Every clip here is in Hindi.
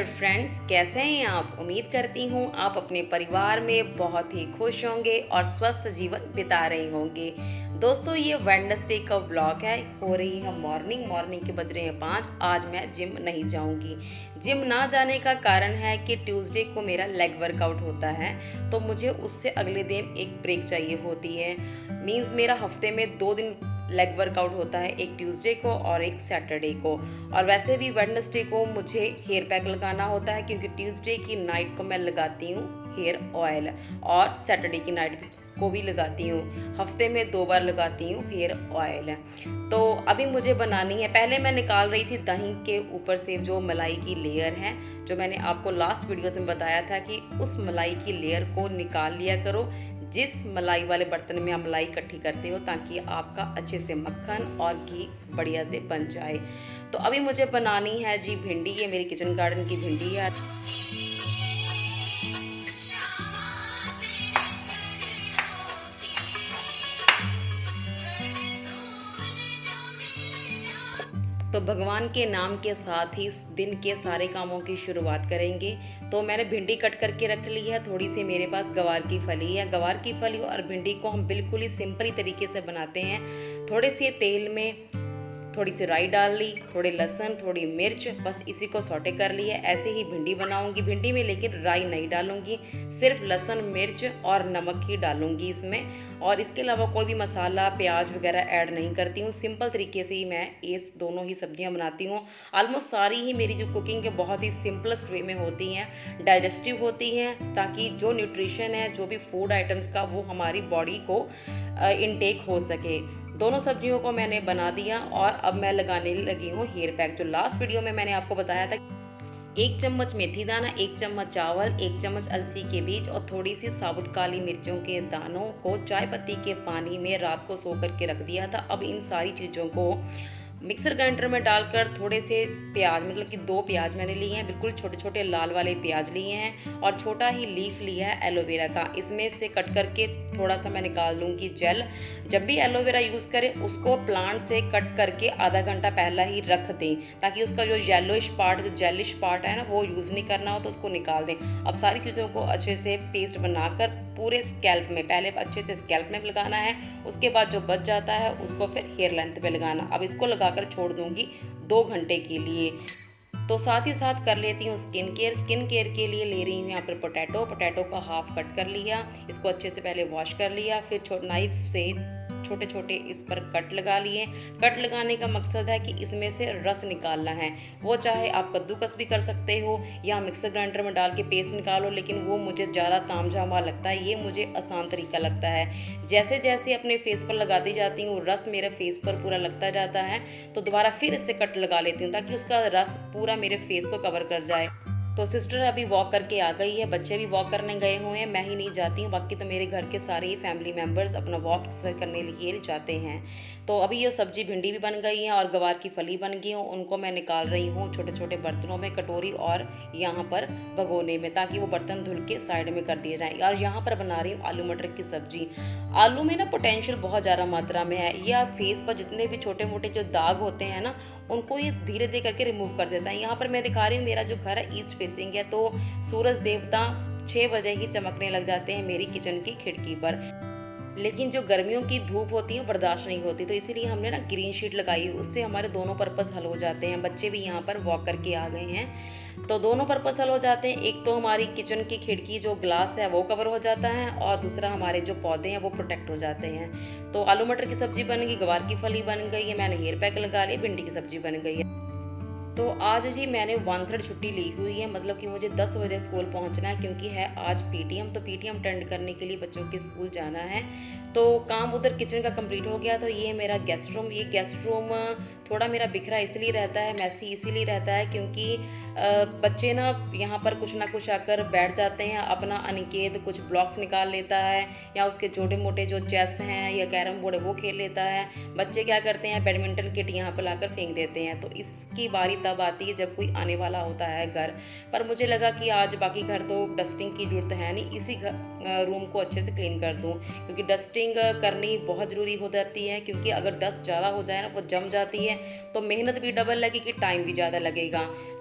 डियर फ्रेंड्स, कैसे हैं आप। उम्मीद करती हूँ आप अपने परिवार में बहुत ही खुश होंगे और स्वस्थ जीवन बिता रहे होंगे। दोस्तों, ये वेडनेसडे का व्लॉग है। हो रही है मॉर्निंग के बज रहे हैं 5। आज मैं जिम नहीं जाऊंगी। जिम ना जाने का कारण है कि ट्यूसडे को मेरा लेग वर्कआउट होता है, तो मुझे उससे अगले दिन एक ब्रेक चाहिए होती है। मीन्स मेरा हफ्ते में 2 दिन लेग वर्कआउट होता है, एक ट्यूसडे को और एक सैटरडे को। और वैसे भी वेडनेसडे को मुझे हेयर पैक लगाना होता है, क्योंकि ट्यूसडे की नाइट को मैं लगाती हूँ हेयर ऑयल और सैटरडे की नाइट को भी लगाती हूँ। हफ्ते में 2 बार लगाती हूँ हेयर ऑयल। तो अभी मुझे बनानी है। पहले मैं निकाल रही थी दही के ऊपर से जो मलाई की लेयर है, जो मैंने आपको लास्ट वीडियो में बताया था कि उस मलाई की लेयर को निकाल लिया करो जिस मलाई वाले बर्तन में आप मलाई इकट्ठी करते हो, ताकि आपका अच्छे से मक्खन और घी बढ़िया से बन जाए। तो अभी मुझे बनानी है जी भिंडी। ये मेरी किचन गार्डन की भिंडी है। तो भगवान के नाम के साथ ही दिन के सारे कामों की शुरुआत करेंगे। तो मैंने भिंडी कट करके रख ली है। थोड़ी सी मेरे पास गवार की फली है। गवार की फली और भिंडी को हम बिल्कुल ही सिंपल तरीके से बनाते हैं। थोड़े से तेल में थोड़ी सी राई डाल ली, थोड़े लहसुन, थोड़ी मिर्च, बस इसी को सौटे कर लिया। ऐसे ही भिंडी बनाऊंगी। भिंडी में लेकिन राई नहीं डालूंगी, सिर्फ लहसुन, मिर्च और नमक ही डालूंगी इसमें। और इसके अलावा कोई भी मसाला, प्याज वगैरह ऐड नहीं करती हूँ। सिंपल तरीके से ही मैं ये दोनों ही सब्जियाँ बनाती हूँ। ऑलमोस्ट सारी ही मेरी जो कुकिंग है बहुत ही सिंपलेस्ट वे में होती हैं, डाइजेस्टिव होती हैं, ताकि जो न्यूट्रिशन है, जो भी फूड आइटम्स का, वो हमारी बॉडी को इनटेक हो सके। दोनों सब्जियों को मैंने बना दिया और अब मैं लगाने लगी हूँ हेयर पैक। जो लास्ट वीडियो में मैंने आपको बताया था, 1 चम्मच मेथी दाना, 1 चम्मच चावल, 1 चम्मच अलसी के बीज और थोड़ी सी साबुत काली मिर्चों के दानों को चाय पत्ती के पानी में रात को सो करके रख दिया था। अब इन सारी चीज़ों को मिक्सर ग्राइंडर में डालकर थोड़े से प्याज, मतलब कि 2 प्याज मैंने लिए हैं, बिल्कुल छोटे छोटे लाल वाले प्याज लिए हैं, और छोटा ही लीफ लिया है एलोवेरा का। इसमें से कट करके थोड़ा सा मैं निकाल लूँगी जेल। जब भी एलोवेरा यूज़ करें उसको प्लांट से कट करके आधा घंटा पहला ही रख दें, ताकि उसका जो येलोइश पार्ट, जो जेलिश पार्ट है ना, वो यूज़ नहीं करना हो तो उसको निकाल दें। अब सारी चीज़ों को अच्छे से पेस्ट बनाकर पूरे स्कैल्प में, पहले अच्छे से स्कैल्प में लगाना है, उसके बाद जो बच जाता है उसको फिर हेयर लेंथ पे लगाना। अब इसको लगाकर छोड़ दूंगी 2 घंटे के लिए। तो साथ ही साथ कर लेती हूँ स्किन केयर। स्किन केयर के लिए ले रही हूँ यहाँ पर पोटैटो का हाफ कट कर लिया। इसको अच्छे से पहले वॉश कर लिया, फिर नाइफ से छोटे छोटे इस पर कट लगा लिए। कट लगाने का मकसद है कि इसमें से रस निकालना है। वो चाहे आप कद्दूकस भी कर सकते हो या मिक्सर ग्राइंडर में डाल के पेस्ट निकालो, लेकिन वो मुझे ज़्यादा तामझाम लगता है। ये मुझे आसान तरीका लगता है। जैसे जैसे अपने फेस पर लगाती जाती हूँ, रस मेरे फेस पर पूरा लगता जाता है, तो दोबारा फिर इससे कट लगा लेती हूँ ताकि उसका रस पूरा मेरे फेस को कवर कर जाए। तो सिस्टर अभी वॉक करके आ गई है, बच्चे भी वॉक करने गए हुए हैं, मैं ही नहीं जाती हूँ। बाकी तो मेरे घर के सारे ही फैमिली मेम्बर्स अपना वॉक करने लिए जाते हैं। तो अभी ये सब्जी भिंडी भी बन गई है और गवार की फली बन गई हूँ। उनको मैं निकाल रही हूँ छोटे छोटे बर्तनों में, कटोरी और यहाँ पर भगोने में, ताकि वो बर्तन धुल के साइड में कर दिए जाएँ। और यहाँ पर बना रही हूँ आलू मटर की सब्जी। आलू में ना पोटेंशियल बहुत ज़्यादा मात्रा में है। ये आप फेस पर जितने भी छोटे मोटे जो दाग होते हैं ना, उनको ये धीरे धीरे करके रिमूव कर देता है। यहाँ पर मैं दिखा रही हूँ, मेरा जो घर है ईस्ट फेसिंग है, तो सूरज देवता 6 बजे ही चमकने लग जाते हैं मेरी किचन की खिड़की पर। लेकिन जो गर्मियों की धूप होती है बर्दाश्त नहीं होती, तो इसीलिए हमने ना ग्रीन शीट लगाई, उससे हमारे दोनों पर्पस हल हो जाते हैं। बच्चे भी यहाँ पर वॉक करके आ गए हैं, तो दोनों पर्पस हल हो जाते हैं। एक तो हमारी किचन की खिड़की जो ग्लास है वो कवर हो जाता है, और दूसरा हमारे जो पौधे हैं वो प्रोटेक्ट हो जाते हैं। तो आलू मटर की सब्जी बन गई, गवार की फली बन गई है, मैंने हेयर पैक लगा लिया, भिंडी की सब्जी बन गई है। तो आज जी मैंने 1/3 छुट्टी ली हुई है, मतलब कि मुझे 10 बजे स्कूल पहुंचना है, क्योंकि है आज पीटीएम। तो पीटीएम अटेंड करने के लिए बच्चों के स्कूल जाना है। तो काम उधर किचन का कंप्लीट हो गया। तो ये मेरा गेस्ट रूम, ये गेस्ट रूम थोड़ा मेरा बिखरा इसलिए रहता है, मैसी इसीलिए रहता है, क्योंकि बच्चे ना यहाँ पर कुछ ना कुछ आकर बैठ जाते हैं। अपना अनिकेत कुछ ब्लॉक्स निकाल लेता है, या उसके छोटे मोटे जो चेस हैं या कैरम बोर्ड है वो खेल लेता है। बच्चे क्या करते हैं, बैडमिंटन किट यहाँ पर लाकर फेंक देते हैं। तो इसकी बारी तब आती है जब कोई आने वाला होता है घर पर। मुझे लगा कि आज बाकी घर तो डस्टिंग की जरूरत है नहीं, इसी रूम को अच्छे से क्लीन कर दूँ, क्योंकि डस्टिंग करनी बहुत ज़रूरी हो जाती है। क्योंकि अगर डस्ट ज़्यादा हो जाए ना, वो जम जाती है, तो मेहनत भी डबल लगेगी, टाइम भी ज़्यादा लगेगा।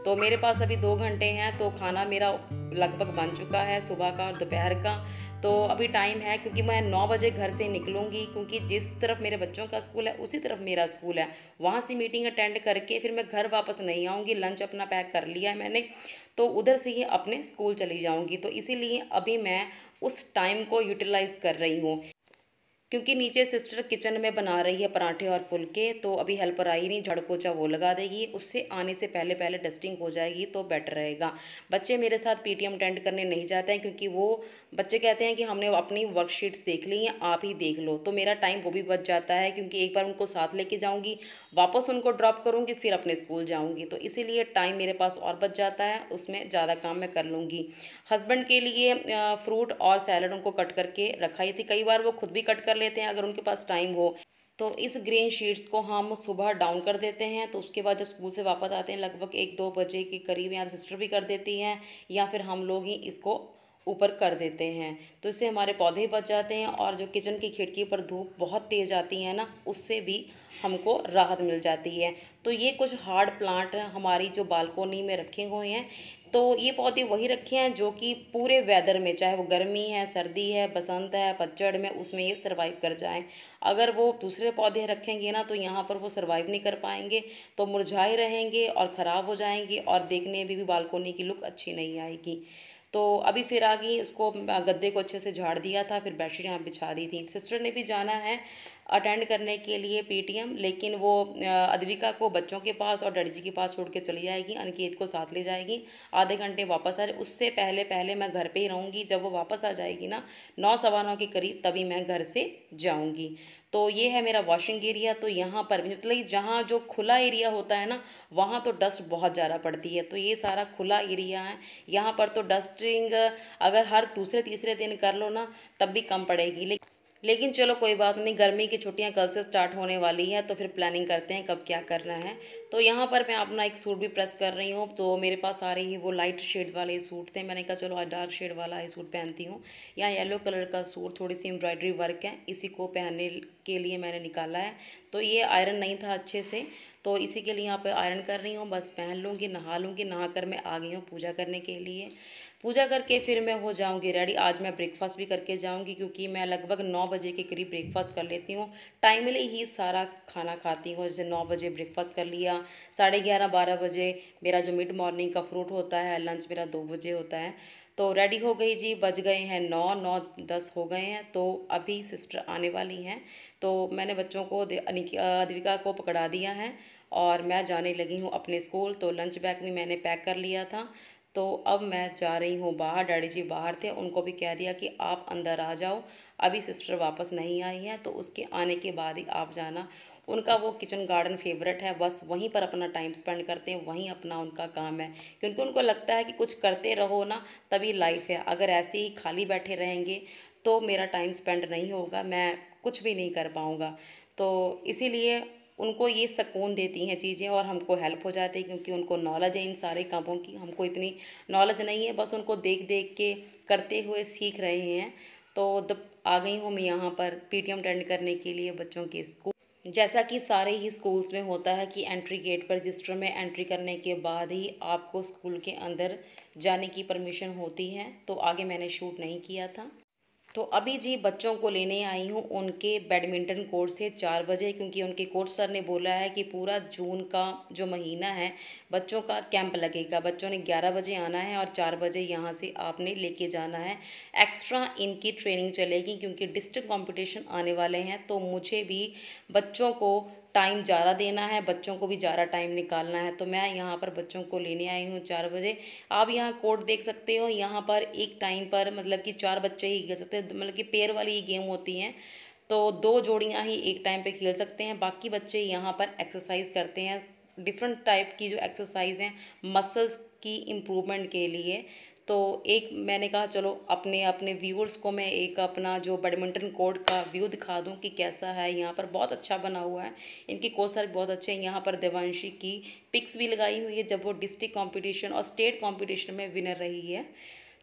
तो मेरे पास अभी 2 घंटे हैं, तो खाना मेरा लगभग बन चुका है सुबह का और दोपहर का। तो अभी टाइम है, क्योंकि मैं 9 बजे घर से निकलूँगी, क्योंकि जिस तरफ मेरे बच्चों का स्कूल है उसी तरफ मेरा स्कूल है। वहाँ से मीटिंग अटेंड करके फिर मैं घर वापस नहीं आऊँगी, लंच अपना पैक कर लिया है मैंने, तो उधर से ही अपने स्कूल चली जाऊँगी। तो इसीलिए अभी मैं उस टाइम को यूटिलाइज़ कर रही हूँ, क्योंकि नीचे सिस्टर किचन में बना रही है पराठे और फुलके, तो अभी हेल्पर आई नहीं, झाड़ू पोछा वो लगा देगी, उससे आने से पहले पहले डस्टिंग हो जाएगी तो बेटर रहेगा। बच्चे मेरे साथ पीटीएम अटेंड करने नहीं जाते हैं, क्योंकि वो बच्चे कहते हैं कि हमने अपनी वर्कशीट्स देख ली हैं, आप ही देख लो, तो मेरा टाइम वो भी बच जाता है, क्योंकि एक बार उनको साथ लेके जाऊँगी, वापस उनको ड्रॉप करूँगी, फिर अपने स्कूल जाऊँगी, तो इसीलिए टाइम मेरे पास और बच जाता है, उसमें ज़्यादा काम मैं कर लूँगी। हस्बैंड के लिए फ्रूट और सैलड उनको कट करके रखाई थी, कई बार वो खुद भी कट कर लेते हैं अगर उनके पास टाइम हो। तो इस ग्रीन शीट्स को हम सुबह डाउन कर देते हैं, तो उसके बाद जब स्कूल से वापस आते हैं लगभग 1-2 बजे के करीब, या सिस्टर भी कर देती हैं या फिर हम लोग ही इसको ऊपर कर देते हैं, तो इससे हमारे पौधे बच जाते हैं, और जो किचन की खिड़की पर धूप बहुत तेज़ आती है ना, उससे भी हमको राहत मिल जाती है। तो ये कुछ हार्ड प्लांट हमारी जो बालकोनी में रखे हुए हैं, तो ये पौधे वही रखे हैं जो कि पूरे वेदर में, चाहे वो गर्मी है, सर्दी है, बसंत है, पतझड़ में, उसमें ये सर्वाइव कर जाएं। अगर वो दूसरे पौधे रखेंगे ना, तो यहाँ पर वो सर्वाइव नहीं कर पाएंगे, तो मुरझाए रहेंगे और ख़राब हो जाएंगे, और देखने में भी बालकोनी की लुक अच्छी नहीं आएगी। तो अभी फिर आ गई, उसको गद्दे को अच्छे से झाड़ दिया था, फिर बेडशीट यहाँ बिछा दी थी। सिस्टर ने भी जाना है अटेंड करने के लिए पीटीएम, लेकिन वो अद्विका को बच्चों के पास और डैडी जी के पास छोड़ के चली जाएगी, अनिकेत को साथ ले जाएगी, आधे घंटे वापस आ जाए, उससे पहले पहले मैं घर पे ही रहूँगी। जब वो वापस आ जाएगी ना 9 सवा 9 के करीब, तभी मैं घर से जाऊँगी। तो ये है मेरा वॉशिंग एरिया। तो यहाँ पर भी मतलब जहाँ जो खुला एरिया होता है ना, वहाँ तो डस्ट बहुत ज़्यादा पड़ती है, तो ये सारा खुला एरिया है, यहाँ पर तो डस्टिंग अगर हर दूसरे तीसरे दिन कर लो ना, तब भी कम पड़ेगी। लेकिन चलो कोई बात नहीं, गर्मी की छुट्टियां कल से स्टार्ट होने वाली है, तो फिर प्लानिंग करते हैं कब क्या करना है। तो यहाँ पर मैं अपना एक सूट भी प्रेस कर रही हूँ, तो मेरे पास आ रही है वो लाइट शेड वाले सूट थे, मैंने कहा चलो आज डार्क शेड वाला ही सूट पहनती हूँ। यहाँ येलो कलर का सूट, थोड़ी सी एम्ब्रॉयडरी वर्क है, इसी को पहनने के लिए मैंने निकाला है। तो ये आयरन नहीं था अच्छे से, तो इसी के लिए यहाँ पर आयरन कर रही हूँ, बस पहन लूँगी, नहा लूँगी, नहा कर मैं आ गई हूँ पूजा करने के लिए। पूजा करके फिर मैं हो जाऊंगी रेडी। आज मैं ब्रेकफास्ट भी करके जाऊंगी, क्योंकि मैं लगभग 9 बजे के करीब ब्रेकफास्ट कर लेती हूँ, टाइमली ही सारा खाना खाती हूँ। जैसे 9 बजे ब्रेकफास्ट कर लिया, 11:30-12 बजे मेरा जो मिड मॉर्निंग का फ्रूट होता है, लंच मेरा 2 बजे होता है। तो रेडी हो गई जी, बज गए हैं 9-9:10 हो गए हैं, तो अभी सिस्टर आने वाली हैं, तो मैंने बच्चों को अद्विका को पकड़ा दिया है और मैं जाने लगी हूँ अपने स्कूल। तो लंच बैग भी मैंने पैक कर लिया था, तो अब मैं जा रही हूँ बाहर। डैडी जी बाहर थे, उनको भी कह दिया कि आप अंदर आ जाओ, अभी सिस्टर वापस नहीं आई है, तो उसके आने के बाद ही आप जाना। उनका वो किचन गार्डन फेवरेट है, बस वहीं पर अपना टाइम स्पेंड करते हैं, वहीं अपना उनका काम है, क्योंकि उनको लगता है कि कुछ करते रहो ना, तभी लाइफ है। अगर ऐसे ही खाली बैठे रहेंगे तो मेरा टाइम स्पेंड नहीं होगा, मैं कुछ भी नहीं कर पाऊँगा। तो इसीलिए उनको ये सुकून देती हैं चीज़ें, और हमको हेल्प हो जाती है, क्योंकि उनको नॉलेज है इन सारे कामों की, हमको इतनी नॉलेज नहीं है, बस उनको देख देख के करते हुए सीख रहे हैं। तो आ गई हूँ मैं यहाँ पर पीटीएम अटेंड करने के लिए बच्चों के स्कूल। जैसा कि सारे ही स्कूल्स में होता है कि एंट्री गेट पर रजिस्टर में एंट्री करने के बाद ही आपको स्कूल के अंदर जाने की परमिशन होती है, तो आगे मैंने शूट नहीं किया था। तो अभी जी बच्चों को लेने आई हूँ उनके बैडमिंटन कोर्ट से 4 बजे, क्योंकि उनके कोच सर ने बोला है कि पूरा जून का जो महीना है बच्चों का कैंप लगेगा। बच्चों ने 11 बजे आना है और 4 बजे यहाँ से आपने लेके जाना है। एक्स्ट्रा इनकी ट्रेनिंग चलेगी, क्योंकि डिस्ट्रिक्ट कंपटीशन आने वाले हैं, तो मुझे भी बच्चों को टाइम ज़्यादा देना है, बच्चों को भी ज़्यादा टाइम निकालना है। तो मैं यहाँ पर बच्चों को लेने आई हूँ 4 बजे। आप यहाँ कोर्ट देख सकते हो, यहाँ पर एक टाइम पर मतलब कि 4 बच्चे ही खेल सकते हैं, मतलब कि पेयर वाली ये गेम होती हैं, तो 2 जोड़ियाँ ही एक टाइम पे खेल सकते हैं। बाकी बच्चे यहाँ पर एक्सरसाइज करते हैं, डिफरेंट टाइप की जो एक्सरसाइज हैं मसल्स की इम्प्रूवमेंट के लिए। तो एक मैंने कहा चलो अपने अपने व्यूअर्स को मैं एक अपना जो बैडमिंटन कोर्ट का व्यू दिखा दूं कि कैसा है। यहाँ पर बहुत अच्छा बना हुआ है, इनके कोच सर बहुत अच्छे हैं। यहाँ पर देवांशी की पिक्स भी लगाई हुई है जब वो डिस्ट्रिक्ट कंपटीशन और स्टेट कंपटीशन में विनर रही है।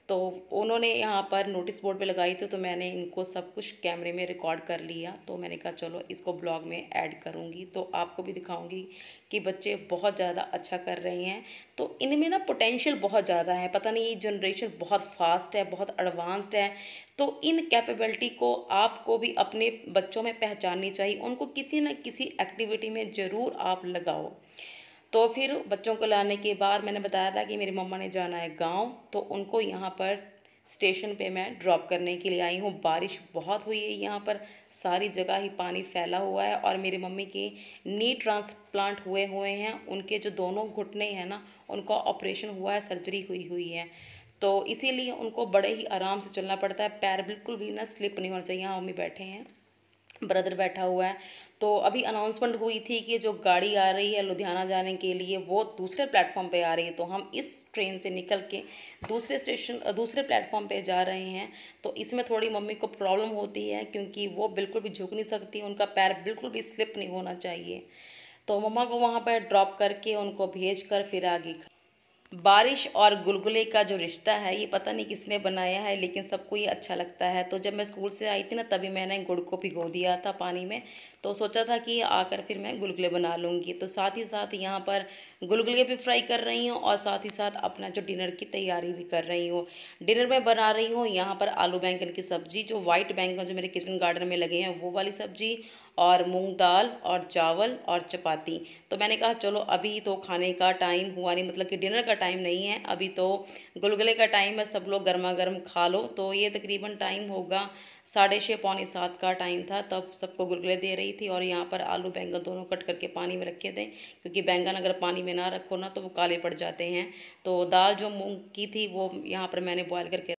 तो उन्होंने यहाँ पर नोटिस बोर्ड पे लगाई थी, तो मैंने इनको सब कुछ कैमरे में रिकॉर्ड कर लिया। तो मैंने कहा चलो इसको ब्लॉग में ऐड करूँगी, तो आपको भी दिखाऊँगी कि बच्चे बहुत ज़्यादा अच्छा कर रहे हैं। तो इनमें ना पोटेंशियल बहुत ज़्यादा है, पता नहीं ये जनरेशन बहुत फास्ट है, बहुत एडवांस्ड है। तो इन कैपेबिलिटी को आपको भी अपने बच्चों में पहचाननी चाहिए, उनको किसी न किसी एक्टिविटी में ज़रूर आप लगाओ। तो फिर बच्चों को लाने के बाद मैंने बताया था कि मेरी मम्मा ने जाना है गाँव, तो उनको यहाँ पर स्टेशन पे मैं ड्रॉप करने के लिए आई हूँ। बारिश बहुत हुई है यहाँ पर, सारी जगह ही पानी फैला हुआ है और मेरी मम्मी के नी ट्रांसप्लांट हुए हुए हैं। उनके जो दोनों घुटने हैं ना, उनका ऑपरेशन हुआ है, सर्जरी हुई हुई है। तो इसीलिए उनको बड़े ही आराम से चलना पड़ता है, पैर बिल्कुल भी ना स्लिप नहीं होना चाहिए। यहाँ मम्मी बैठे हैं, ब्रदर बैठा हुआ है। तो अभी अनाउंसमेंट हुई थी कि जो गाड़ी आ रही है लुधियाना जाने के लिए वो दूसरे प्लेटफॉर्म पे आ रही है, तो हम इस ट्रेन से निकल के दूसरे प्लेटफॉर्म पे जा रहे हैं। तो इसमें थोड़ी मम्मी को प्रॉब्लम होती है, क्योंकि वो बिल्कुल भी झुक नहीं सकती, उनका पैर बिल्कुल भी स्लिप नहीं होना चाहिए। तो मम्मा को वहाँ पर ड्रॉप करके उनको भेज कर फिर आगे। बारिश और गुलगुले का जो रिश्ता है ये पता नहीं किसने बनाया है, लेकिन सबको ये अच्छा लगता है। तो जब मैं स्कूल से आई थी ना, तभी मैंने गुड़ को भिगो दिया था पानी में। तो सोचा था कि आकर फिर मैं गुलगुले बना लूँगी। तो साथ ही साथ यहाँ पर गुलगुले भी फ्राई कर रही हूँ और साथ ही साथ अपना जो डिनर की तैयारी भी कर रही हूँ। डिनर में बना रही हूँ यहाँ पर आलू बैंगन की सब्ज़ी, जो वाइट बैंगन जो मेरे किचन गार्डन में लगे हैं वो वाली सब्ज़ी, और मूंग दाल और चावल और चपाती। तो मैंने कहा चलो अभी तो खाने का टाइम हुआ नहीं, मतलब कि डिनर का टाइम नहीं है, अभी तो गुलगुले का टाइम है, सब लोग गर्मा गर्म खा लो। तो ये तकरीबन टाइम होगा 6:30 पौने 7 का टाइम था, तब सबको गुलगुले दे रही थी। और यहाँ पर आलू बैंगन दोनों कट करके पानी में रखे थे, क्योंकि बैंगन अगर पानी में ना रखो ना तो वो काले पड़ जाते हैं। तो दाल जो मूंग की थी वो यहाँ पर मैंने बॉयल करके